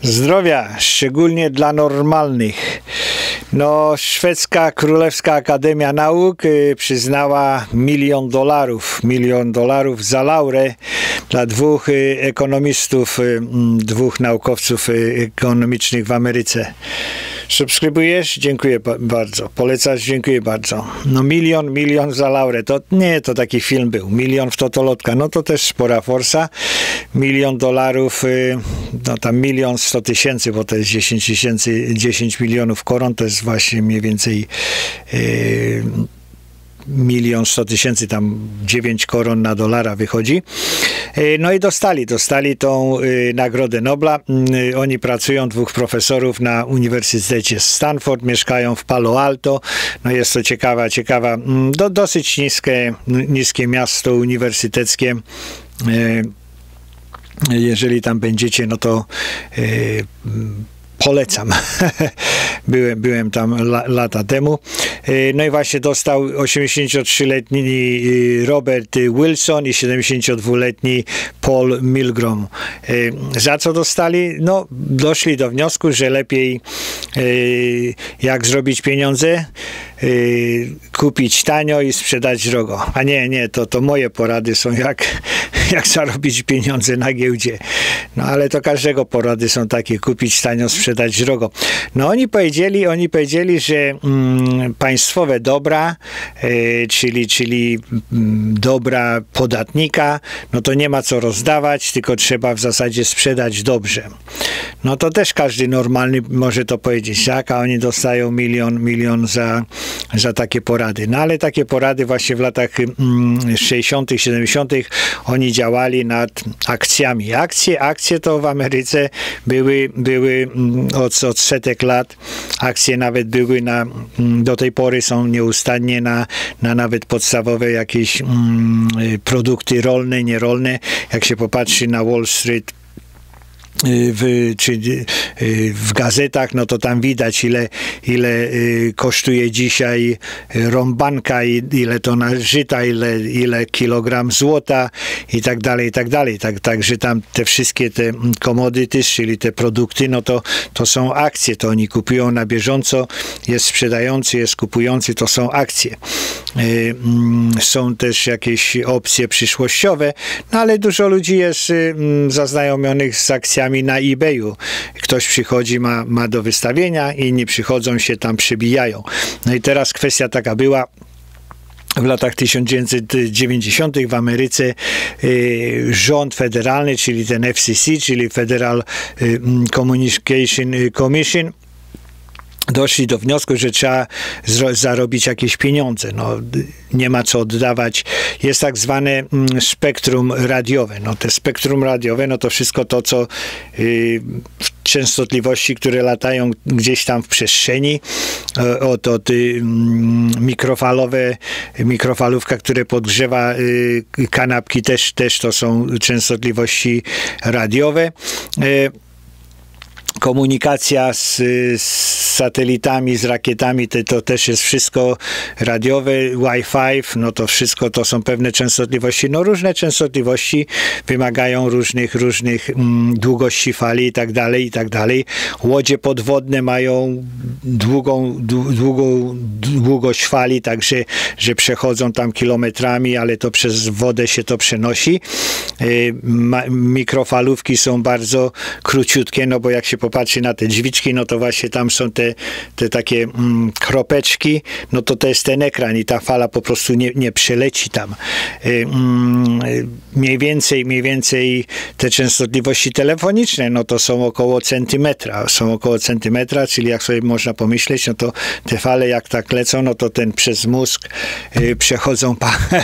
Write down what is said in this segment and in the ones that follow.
Zdrowia, szczególnie dla normalnych. No, szwedzka Królewska Akademia Nauk przyznała $1 milion za laurę dla dwóch ekonomistów, dwóch naukowców ekonomicznych w Ameryce. Subskrybujesz? Dziękuję bardzo. Polecasz? Dziękuję bardzo. No milion za laurę. To nie, to taki film był. Milion w totolotka. No to też spora forsa. $1 milion, no tam 1 100 000, bo to jest 10 milionów koron, to jest właśnie mniej więcej 1 100 000, tam 9 koron na dolara wychodzi. No i dostali tą Nagrodę Nobla. Oni pracują, dwóch profesorów na Uniwersytecie Stanford, mieszkają w Palo Alto. No jest to ciekawa, dosyć niskie miasto uniwersyteckie. Jeżeli tam będziecie, no to polecam. Byłem tam lata temu. No i właśnie dostał 83-letni Robert Wilson i 72-letni Paul Milgrom. Za co dostali? No, doszli do wniosku, że lepiej jak zrobić pieniądze, kupić tanio i sprzedać drogo. A nie, to moje porady są jak zarobić pieniądze na giełdzie. No ale to każdego porady są takie, kupić tanio, sprzedać drogo. No oni powiedzieli, że państwowe dobra, czyli dobra podatnika, no to nie ma co rozdawać, tylko trzeba w zasadzie sprzedać dobrze. No to też każdy normalny może to powiedzieć, tak? A oni dostają milion za takie porady. No ale takie porady właśnie w latach 60., 70. oni działali nad akcjami. Akcje to w Ameryce były od setek lat. Akcje nawet były do tej pory są nieustannie na nawet podstawowe jakieś produkty rolne, nierolne. Jak się popatrzy na Wall Street, w gazetach, no to tam widać ile kosztuje dzisiaj rąbanka, ile tona żyta, ile kilogram złota i tak dalej. Także tam te wszystkie te commodities, czyli te produkty, no to są akcje, to oni kupują na bieżąco, jest sprzedający, jest kupujący, to są akcje. Są też jakieś opcje przyszłościowe, no ale dużo ludzi jest zaznajomionych z akcjami na eBayu. Ktoś przychodzi, ma do wystawienia, inni przychodzą, się tam przybijają. No i teraz kwestia taka była, w latach 1990. w Ameryce rząd federalny, czyli ten FCC, czyli Federal Communication Commission, doszli do wniosku, że trzeba zarobić jakieś pieniądze. No, nie ma co oddawać. Jest tak zwane spektrum radiowe. No, te spektrum radiowe, no to wszystko to, co częstotliwości, które latają gdzieś tam w przestrzeni, mikrofalówka, które podgrzewa kanapki, też to są częstotliwości radiowe. Komunikacja z satelitami, z rakietami, to też jest wszystko radiowe, Wi-Fi, no to wszystko to są pewne częstotliwości. No różne częstotliwości wymagają różnych długości fali i tak dalej. Łodzie podwodne mają długą długość fali, także że przechodzą tam kilometrami, ale to przez wodę się to przenosi. Mikrofalówki są bardzo króciutkie, no bo jak się popatrzy na te drzwiczki, no to właśnie tam są te takie kropeczki, no to jest ten ekran i ta fala po prostu nie przeleci tam. Mniej więcej te częstotliwości telefoniczne, no to są około centymetra, czyli jak sobie można pomyśleć, no to te fale jak tak lecą, no to przez mózg przechodzą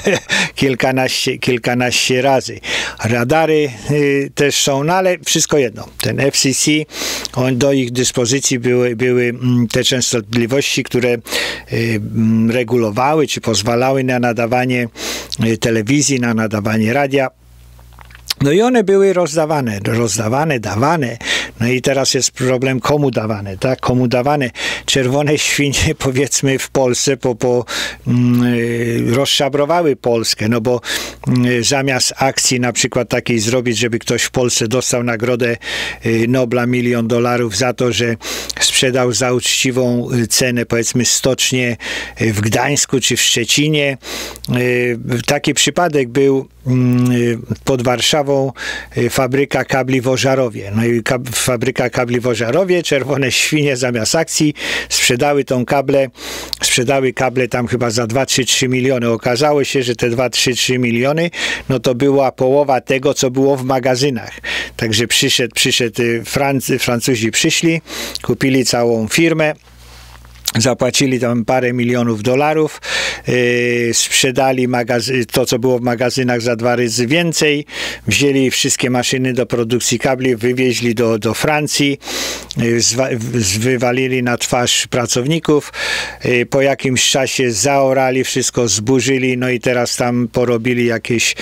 kilkanaście razy. Radary też są, no ale wszystko jedno. Ten FCC, do ich dyspozycji były te częstotliwości, które regulowały czy pozwalały na nadawanie telewizji, na nadawanie radia. No i one były dawane. No i teraz jest problem, komu dawane, tak? Komu dawane. Czerwone świnie, powiedzmy, w Polsce rozszabrowały Polskę, no bo zamiast akcji na przykład takiej zrobić, żeby ktoś w Polsce dostał nagrodę Nobla $1 milion za to, że sprzedał za uczciwą cenę, powiedzmy, stocznię w Gdańsku czy w Szczecinie. Taki przypadek był pod Warszawą, fabryka kabli w Ożarowie. No i fabryka kabli w Ożarowie, czerwone świnie zamiast akcji sprzedały kable tam chyba za 2-3 miliony. Okazało się, że te 2-3 miliony, no to była połowa tego, co było w magazynach. Także Francuzi przyszli, kupili całą firmę, zapłacili tam parę milionów dolarów, sprzedali to, co było w magazynach, za 2 razy więcej, wzięli wszystkie maszyny do produkcji kabli, wywieźli do Francji, wywalili na twarz pracowników, po jakimś czasie zaorali wszystko, zburzyli, no i teraz tam porobili jakieś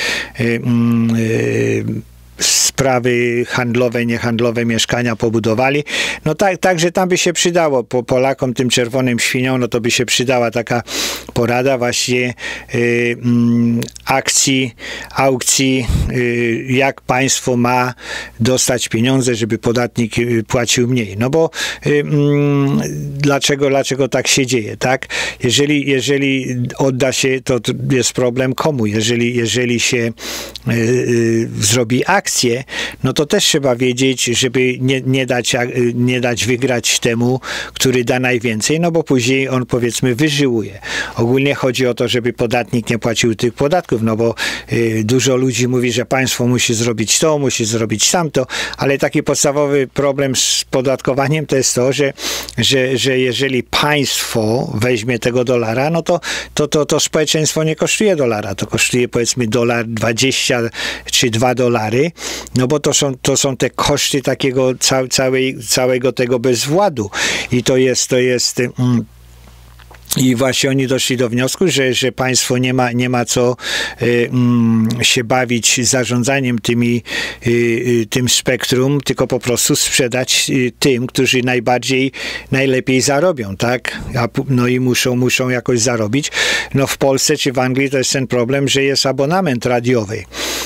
sprawy handlowe, niehandlowe, mieszkania pobudowali. No także tam by się przydało Polakom, tym czerwonym świniom, no to by się przydała taka porada właśnie aukcji, jak państwo ma dostać pieniądze, żeby podatnik płacił mniej. No bo dlaczego tak się dzieje, tak? Jeżeli odda się, to jest problem komu. Jeżeli się zrobi akcję, no to też trzeba wiedzieć, żeby nie dać wygrać temu, który da najwięcej, no bo później on, powiedzmy, wyżyłuje. Ogólnie chodzi o to, żeby podatnik nie płacił tych podatków, no bo dużo ludzi mówi, że państwo musi zrobić to, musi zrobić tamto, ale taki podstawowy problem z podatkowaniem to jest to, że jeżeli państwo weźmie tego dolara, no to społeczeństwo nie kosztuje dolara, to kosztuje, powiedzmy, $1.20 czy $2, no bo to są te koszty takiego całego tego bezwładu. I to jest i właśnie oni doszli do wniosku, że państwo nie ma co się bawić zarządzaniem tym spektrum, tylko po prostu sprzedać tym, którzy najlepiej zarobią, tak? No i muszą jakoś zarobić. No w Polsce czy w Anglii to jest ten problem, że jest abonament radiowy.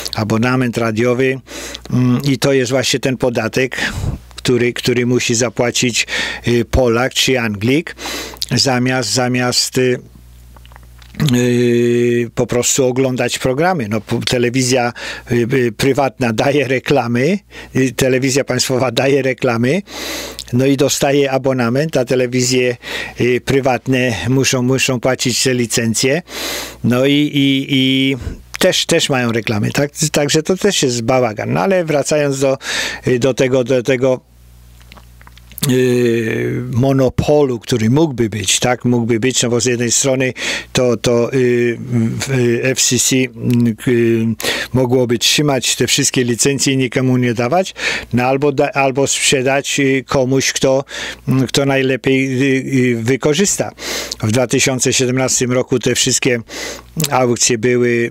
I to jest właśnie ten podatek, który musi zapłacić Polak czy Anglik, zamiast po prostu oglądać programy. No, telewizja prywatna daje reklamy, telewizja państwowa daje reklamy, no i dostaje abonament, a telewizje prywatne muszą płacić te licencje, no i też mają reklamy, tak? Także to też jest bałagan. No ale wracając do tego monopolu, który mógłby być, tak? Mógłby być, no bo z jednej strony to FCC mogłoby trzymać te wszystkie licencje i nikomu nie dawać, no albo sprzedać komuś, kto najlepiej wykorzysta. W 2017 roku te wszystkie aukcje były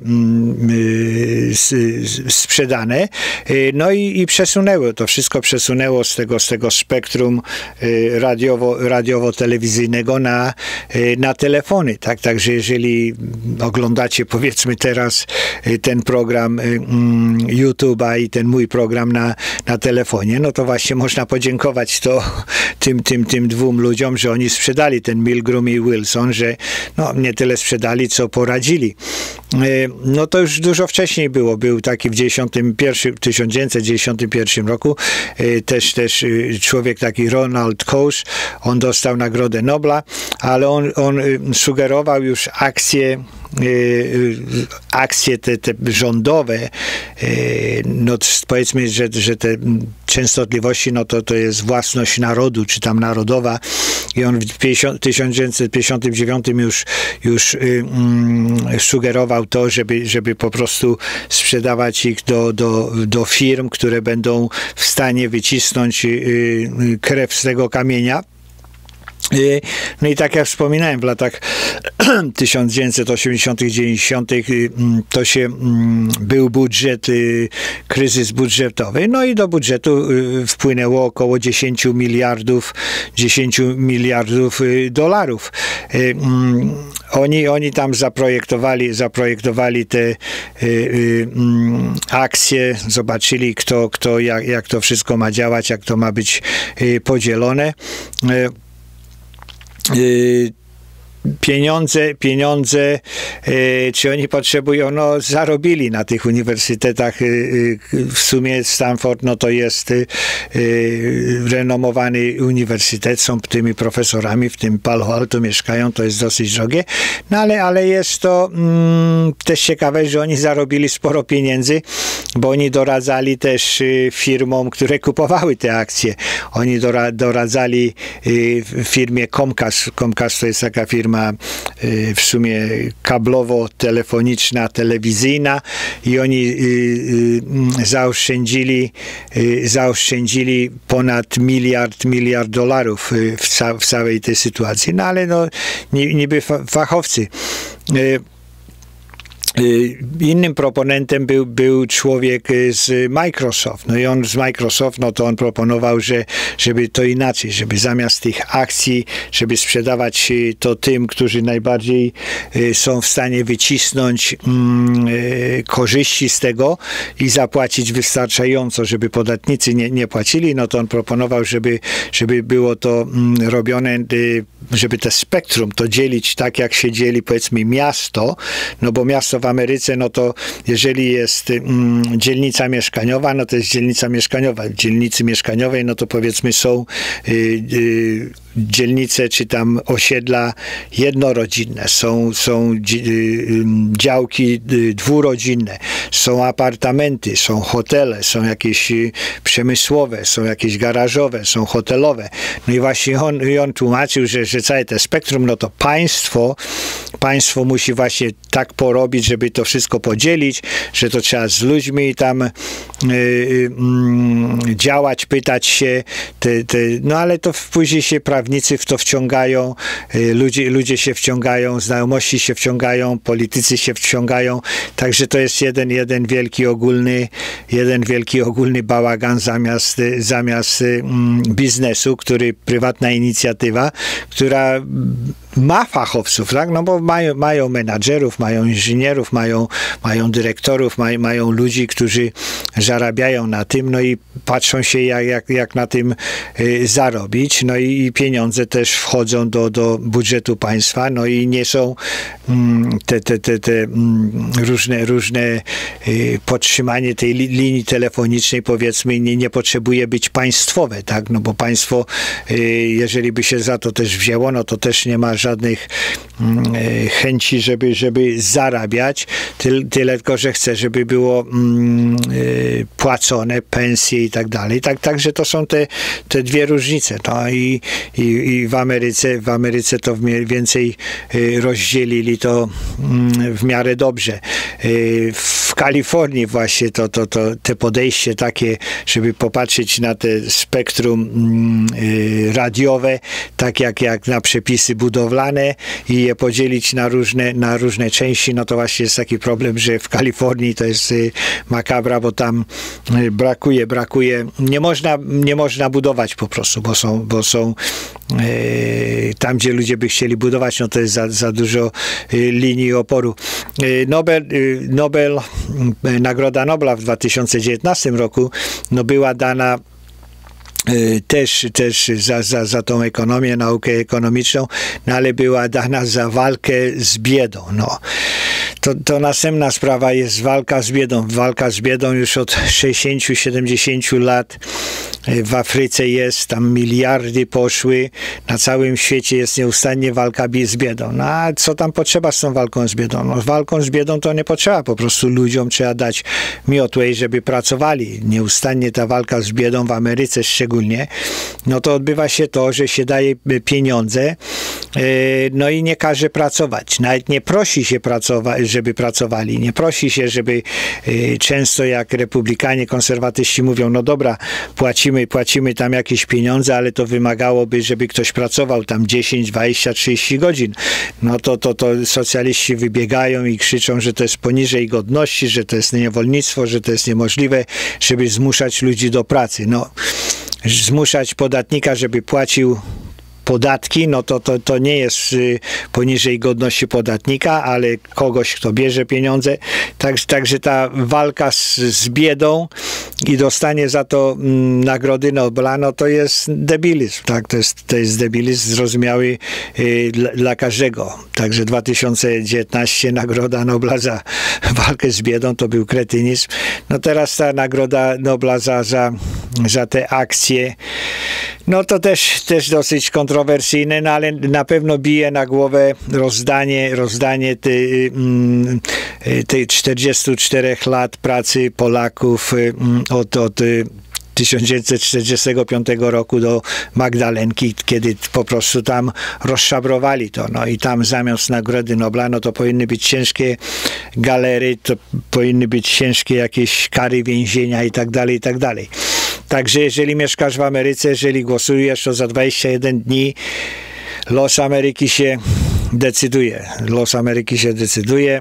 sprzedane, no i to wszystko przesunęło z tego spektrum radiowo-telewizyjnego na telefony, tak? Także jeżeli oglądacie, powiedzmy, teraz ten program YouTube'a i ten mój program na telefonie, no to właśnie można podziękować tym 2 ludziom, że oni sprzedali, ten Milgram i Wilson, że no, nie tyle sprzedali, co poradzili. No to już dużo wcześniej było. Był taki w 1991 roku też człowiek taki Ronald Coase, on dostał Nagrodę Nobla, ale on sugerował już akcje te rządowe, no powiedzmy, że te częstotliwości, no to jest własność narodu, czy tam narodowa, i on w 1959 już sugerował to, żeby po prostu sprzedawać ich do firm, które będą w stanie wycisnąć krew z tego kamienia. No i tak jak wspominałem, w latach 1980-90 to się był budżet, kryzys budżetowy, no i do budżetu wpłynęło około 10 miliardów dolarów. Oni tam zaprojektowali te akcje, zobaczyli jak to wszystko ma działać, jak to ma być podzielone. Pieniądze, czy oni potrzebują, no zarobili na tych uniwersytetach. W sumie Stanford, no to jest renomowany uniwersytet, są tymi profesorami, w tym Palo Alto mieszkają, to jest dosyć drogie, no ale jest to też ciekawe, że oni zarobili sporo pieniędzy, bo oni doradzali też firmom, które kupowały te akcje. Oni doradzali firmie Comcast. Comcast to jest taka firma w sumie kablowo-telefoniczna, telewizyjna i oni zaoszczędzili ponad miliard dolarów w całej tej sytuacji. No ale no, niby fachowcy. Innym proponentem był człowiek z Microsoft. No i on z Microsoft, no to on proponował, żeby to inaczej, żeby zamiast tych akcji, żeby sprzedawać to tym, którzy najbardziej są w stanie wycisnąć korzyści z tego i zapłacić wystarczająco, żeby podatnicy nie płacili, no to on proponował, żeby było to robione, żeby te spektrum to dzielić tak, jak się dzieli, powiedzmy, miasto, no bo miasto w Ameryce, no to jeżeli jest dzielnica mieszkaniowa, no to jest dzielnica mieszkaniowa. W dzielnicy mieszkaniowej, no to powiedzmy są dzielnice czy tam osiedla jednorodzinne, są działki dwurodzinne, są apartamenty, są hotele, są jakieś przemysłowe, są jakieś garażowe, są hotelowe. No i właśnie on tłumaczył, że całe te spektrum, no to państwo musi właśnie tak porobić, żeby to wszystko podzielić, że to trzeba z ludźmi tam działać, pytać się, no ale to później się prawnicy w to wciągają, ludzie się wciągają, znajomości się wciągają, politycy się wciągają, także to jest jeden wielki ogólny bałagan zamiast biznesu, prywatna inicjatywa, która ma fachowców, tak? No bo mają menadżerów, mają inżynierów, mają dyrektorów, mają ludzi, którzy zarabiają na tym, no i patrzą się jak na tym zarobić, no i pieniądze też wchodzą do budżetu państwa, no i nie są te różne podtrzymanie tej linii telefonicznej, powiedzmy, nie potrzebuje być państwowe, tak? No bo państwo, jeżeli by się za to też wzięło, no to też nie ma żadnych chęci, żeby zarabiać, tyle tylko, że chce, żeby było płacone, pensje i tak dalej. Także to są te dwie różnice. No i w Ameryce to mniej więcej rozdzielili to w miarę dobrze. W Kalifornii właśnie te podejście takie, żeby popatrzeć na te spektrum radiowe, tak jak na przepisy budowlane i je podzielić na różne części, no to właśnie jest taki problem, że w Kalifornii to jest makabra, bo tam brakuje, nie można budować po prostu, bo są tam, gdzie ludzie by chcieli budować, no to jest za dużo linii oporu. Nagroda Nobla w 2019 roku no była dana też za tą ekonomię, naukę ekonomiczną, no ale była dana za walkę z biedą. No. To następna sprawa jest walka z biedą. Walka z biedą już od 60-70 lat w Afryce jest, tam miliardy poszły, na całym świecie jest nieustannie walka z biedą. No a co tam potrzeba z tą walką z biedą? No, walką z biedą to nie potrzeba, po prostu ludziom trzeba dać miotłę, żeby pracowali. Nieustannie ta walka z biedą w Ameryce szczególnie, no to odbywa się to, że się daje pieniądze no i nie każe pracować. Nawet nie prosi się żeby pracowali. Nie prosi się, żeby często jak republikanie, konserwatyści mówią, no dobra, płacimy tam jakieś pieniądze, ale to wymagałoby, żeby ktoś pracował tam 10, 20, 30 godzin. No to socjaliści wybiegają i krzyczą, że to jest poniżej godności, że to jest niewolnictwo, że to jest niemożliwe, żeby zmuszać ludzi do pracy. No, zmuszać podatnika, żeby płacił podatki, no to nie jest poniżej godności podatnika, ale kogoś, kto bierze pieniądze. Także ta walka z biedą i dostanie za to nagrody Nobla, no to jest debilizm, tak? To jest debilizm zrozumiały dla każdego. Także 2019 Nagroda Nobla za walkę z biedą to był kretynizm. No teraz ta Nagroda Nobla za te akcje, no to też dosyć kontrowersyjne, no ale na pewno bije na głowę rozdanie tej 44 lat pracy Polaków od 1945 roku do Magdalenki, kiedy po prostu tam rozszabrowali to. No i tam zamiast Nagrody Nobla, no to powinny być ciężkie galery, to powinny być ciężkie jakieś kary więzienia i tak dalej, i tak dalej. Także jeżeli mieszkasz w Ameryce, jeżeli głosujesz, to za 21 dni los Ameryki się decyduje. Los Ameryki się decyduje.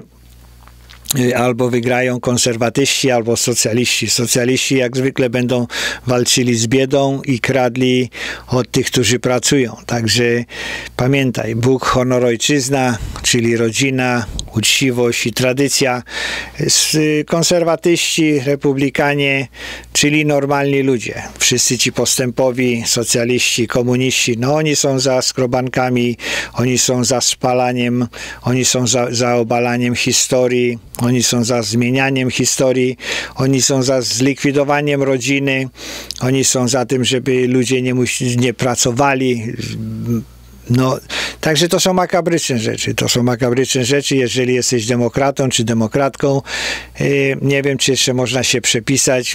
Albo wygrają konserwatyści, albo socjaliści. Socjaliści jak zwykle będą walczyli z biedą i kradli od tych, którzy pracują. Także pamiętaj, Bóg, honor, ojczyzna, czyli rodzina, uczciwość i tradycja. Konserwatyści, republikanie, czyli normalni ludzie. Wszyscy ci postępowi, socjaliści, komuniści, no oni są za skrobankami, oni są za spalaniem, oni są za obalaniem historii, oni są za zmienianiem historii, oni są za zlikwidowaniem rodziny, oni są za tym, żeby ludzie nie pracowali. No, także to są makabryczne rzeczy. To są makabryczne rzeczy, jeżeli jesteś demokratą czy demokratką. Nie wiem, czy jeszcze można się przepisać.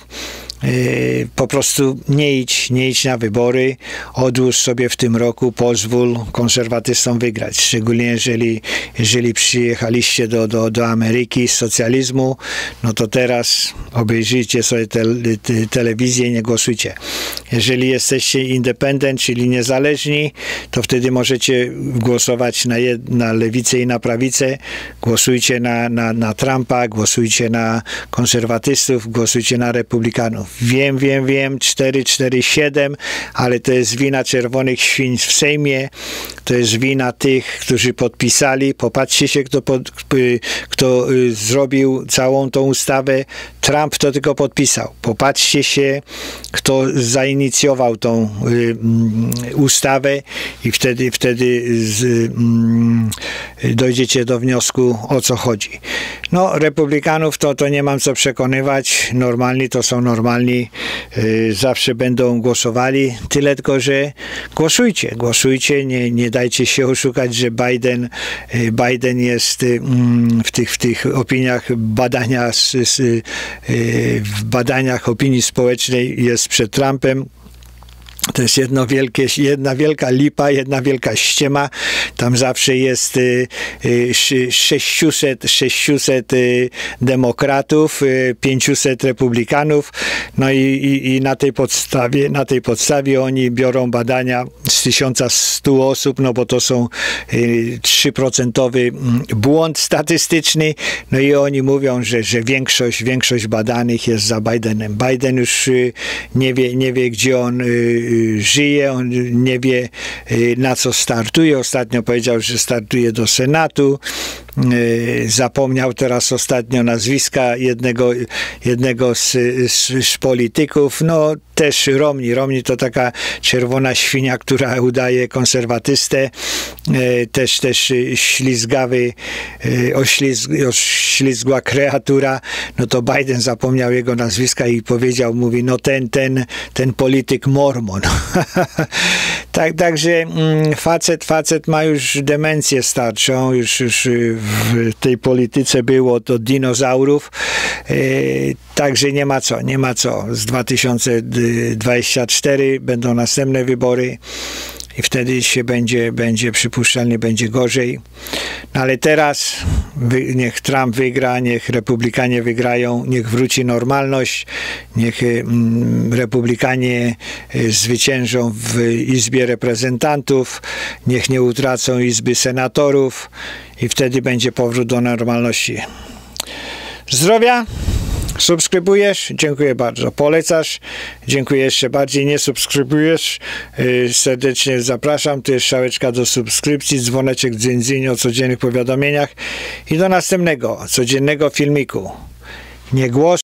Po prostu nie idź na wybory, odłóż sobie w tym roku, pozwól konserwatystom wygrać, szczególnie jeżeli przyjechaliście do Ameryki z socjalizmu, no to teraz obejrzyjcie sobie telewizję i nie głosujcie. Jeżeli jesteście independent, czyli niezależni, to wtedy możecie głosować na lewicę i na prawicę, głosujcie na Trumpa, głosujcie na konserwatystów, głosujcie na republikanów. Wiem, 447, ale to jest wina czerwonych świń w Sejmie, to jest wina tych, którzy podpisali. Popatrzcie się, kto zrobił całą tą ustawę. Trump to tylko podpisał. Popatrzcie się, kto zainicjował tą ustawę i wtedy dojdziecie do wniosku, o co chodzi. No, republikanów to nie mam co przekonywać. Normalni to są normalni. Zawsze będą głosowali. Tyle tylko, że głosujcie. Nie dajcie się oszukać, że Biden jest w tych opiniach w badaniach opinii społecznej jest przed Trumpem. To jest jedna wielka lipa, jedna wielka ściema. Tam zawsze jest 600 demokratów, 500 republikanów. No i na tej podstawie oni biorą badania z 1100 osób, no bo to są 3% błąd statystyczny. No i oni mówią, że większość badanych jest za Bidenem. Biden już nie wie gdzie on żyje, on nie wie, na co startuje. Ostatnio powiedział, że startuje do Senatu. Zapomniał teraz ostatnio nazwiska jednego z polityków. No też Romney to taka czerwona świnia, która udaje konserwatystę. Też ślizgawy, oślizgła kreatura. No to Biden zapomniał jego nazwiska i mówi, no ten polityk Mormon. Także facet ma już demencję starczą, już w tej polityce było od dinozaurów, także nie ma co. Z 2024 będą następne wybory i wtedy się będzie przypuszczalnie będzie gorzej. No ale teraz niech Trump wygra, niech Republikanie wygrają, niech wróci normalność, niech Republikanie zwyciężą w Izbie Reprezentantów, niech nie utracą Izby Senatorów i wtedy będzie powrót do normalności. Zdrowia! Subskrybujesz? Dziękuję bardzo. Polecasz? Dziękuję jeszcze bardziej. Nie subskrybujesz? Serdecznie zapraszam. Tu jest strzałeczka do subskrypcji, dzwoneczek dzyń o codziennych powiadomieniach i do następnego, codziennego filmiku. Nie głos